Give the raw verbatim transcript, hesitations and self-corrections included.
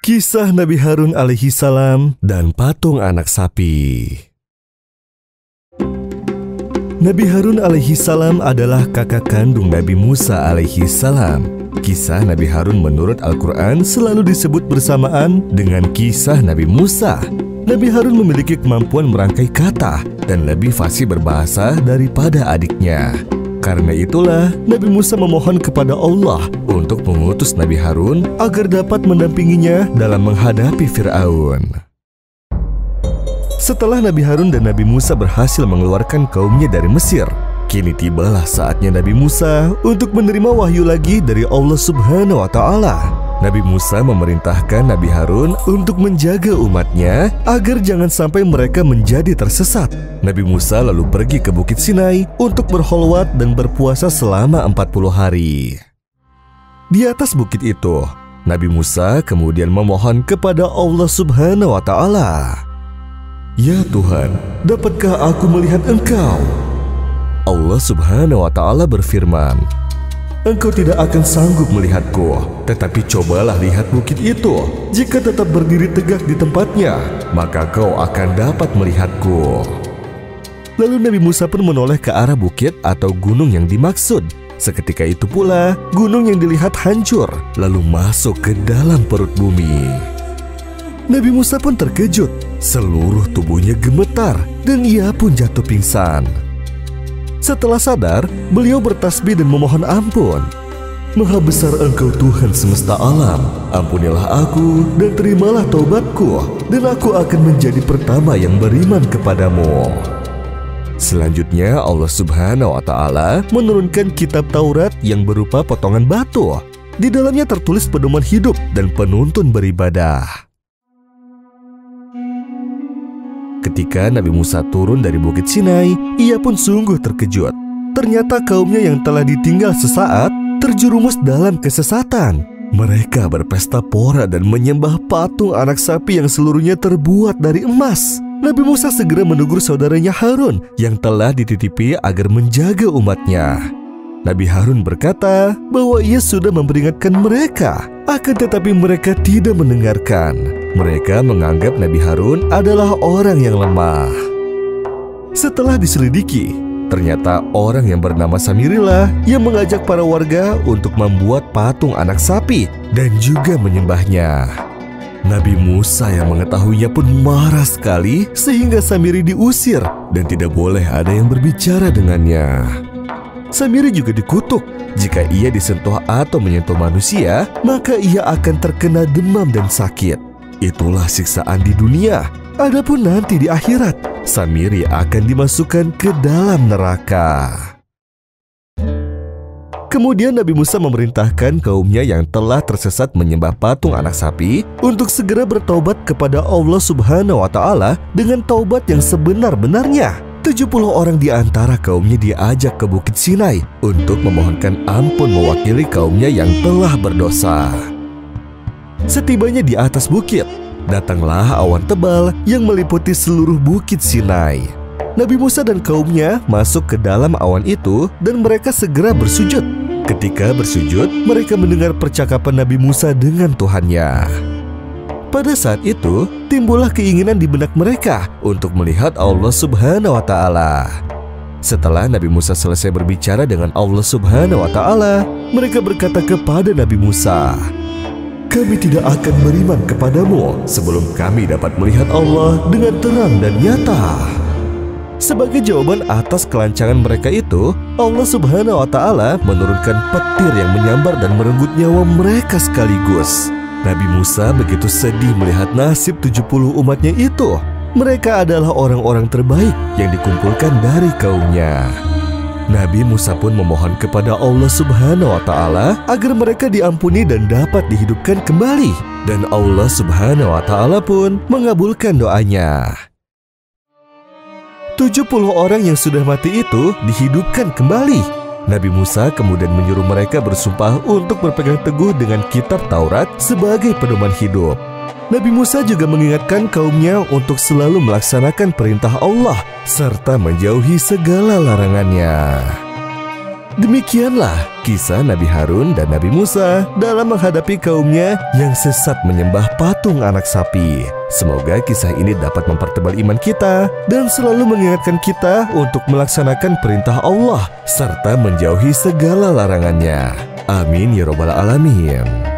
Kisah Nabi Harun alaihi salam dan patung anak sapi. Nabi Harun alaihi salam adalah kakak kandung Nabi Musa alaihi salam. Kisah Nabi Harun menurut Al-Quran selalu disebut bersamaan dengan kisah Nabi Musa. Nabi Harun memiliki kemampuan merangkai kata dan lebih fasih berbahasa daripada adiknya. Karena itulah Nabi Musa memohon kepada Allah untuk mengutus Nabi Harun agar dapat mendampinginya dalam menghadapi Fir'aun. Setelah Nabi Harun dan Nabi Musa berhasil mengeluarkan kaumnya dari Mesir, kini tibalah saatnya Nabi Musa untuk menerima wahyu lagi dari Allah Subhanahu wa Ta'ala. Nabi Musa memerintahkan Nabi Harun untuk menjaga umatnya agar jangan sampai mereka menjadi tersesat. Nabi Musa lalu pergi ke Bukit Sinai untuk berkholwat dan berpuasa selama empat puluh hari. Di atas bukit itu, Nabi Musa kemudian memohon kepada Allah Subhanahu wa Ta'ala. Ya Tuhan, dapatkah aku melihat Engkau? Allah Subhanahu wa Ta'ala berfirman, Engkau tidak akan sanggup melihatku, tetapi cobalah lihat bukit itu. Jika tetap berdiri tegak di tempatnya, maka kau akan dapat melihatku. Lalu Nabi Musa pun menoleh ke arah bukit atau gunung yang dimaksud. Seketika itu pula, gunung yang dilihat hancur, lalu masuk ke dalam perut bumi. Nabi Musa pun terkejut, seluruh tubuhnya gemetar, dan ia pun jatuh pingsan. Setelah sadar, beliau bertasbih dan memohon ampun. Maha besar Engkau Tuhan semesta alam, ampunilah aku dan terimalah taubatku, dan aku akan menjadi pertama yang beriman kepadamu. Selanjutnya Allah Subhanahu wa Ta'ala menurunkan kitab Taurat yang berupa potongan batu. Di dalamnya tertulis pedoman hidup dan penuntun beribadah. Ketika Nabi Musa turun dari Bukit Sinai, ia pun sungguh terkejut. Ternyata kaumnya yang telah ditinggal sesaat terjerumus dalam kesesatan. Mereka berpesta pora dan menyembah patung anak sapi yang seluruhnya terbuat dari emas. Nabi Musa segera menegur saudaranya Harun yang telah dititipi agar menjaga umatnya. Nabi Harun berkata bahwa ia sudah memperingatkan mereka, akan tetapi mereka tidak mendengarkan. Mereka menganggap Nabi Harun adalah orang yang lemah. Setelah diselidiki, ternyata orang yang bernama Samirilah yang mengajak para warga untuk membuat patung anak sapi dan juga menyembahnya. Nabi Musa yang mengetahuinya pun marah sekali sehingga Samiri diusir dan tidak boleh ada yang berbicara dengannya. Samiri juga dikutuk. Jika ia disentuh atau menyentuh manusia, maka ia akan terkena demam dan sakit. Itulah siksaan di dunia. Adapun nanti di akhirat, Samiri akan dimasukkan ke dalam neraka. Kemudian Nabi Musa memerintahkan kaumnya yang telah tersesat menyembah patung anak sapi untuk segera bertaubat kepada Allah Subhanahu wa Ta'ala dengan taubat yang sebenar-benarnya. tujuh puluh orang di antara kaumnya diajak ke Bukit Sinai untuk memohonkan ampun mewakili kaumnya yang telah berdosa. Setibanya di atas bukit, datanglah awan tebal yang meliputi seluruh Bukit Sinai. Nabi Musa dan kaumnya masuk ke dalam awan itu dan mereka segera bersujud. Ketika bersujud, mereka mendengar percakapan Nabi Musa dengan Tuhannya. Pada saat itu, timbullah keinginan di benak mereka untuk melihat Allah Subhanahu wa Ta'ala. Setelah Nabi Musa selesai berbicara dengan Allah Subhanahu wa Ta'ala, mereka berkata kepada Nabi Musa, Kami tidak akan beriman kepadamu sebelum kami dapat melihat Allah dengan terang dan nyata. Sebagai jawaban atas kelancangan mereka itu, Allah Subhanahu wa Ta'ala menurunkan petir yang menyambar dan merenggut nyawa mereka sekaligus. Nabi Musa begitu sedih melihat nasib tujuh puluh umatnya itu. Mereka adalah orang-orang terbaik yang dikumpulkan dari kaumnya. Nabi Musa pun memohon kepada Allah Subhanahu wa Ta'ala agar mereka diampuni dan dapat dihidupkan kembali. Dan Allah Subhanahu wa Ta'ala pun mengabulkan doanya. tujuh puluh orang yang sudah mati itu dihidupkan kembali. Nabi Musa kemudian menyuruh mereka bersumpah untuk berpegang teguh dengan kitab Taurat sebagai pedoman hidup. Nabi Musa juga mengingatkan kaumnya untuk selalu melaksanakan perintah Allah serta menjauhi segala larangannya. Demikianlah kisah Nabi Harun dan Nabi Musa dalam menghadapi kaumnya yang sesat menyembah patung anak sapi. Semoga kisah ini dapat mempertebal iman kita dan selalu mengingatkan kita untuk melaksanakan perintah Allah serta menjauhi segala larangannya. Amin ya robbal alamin.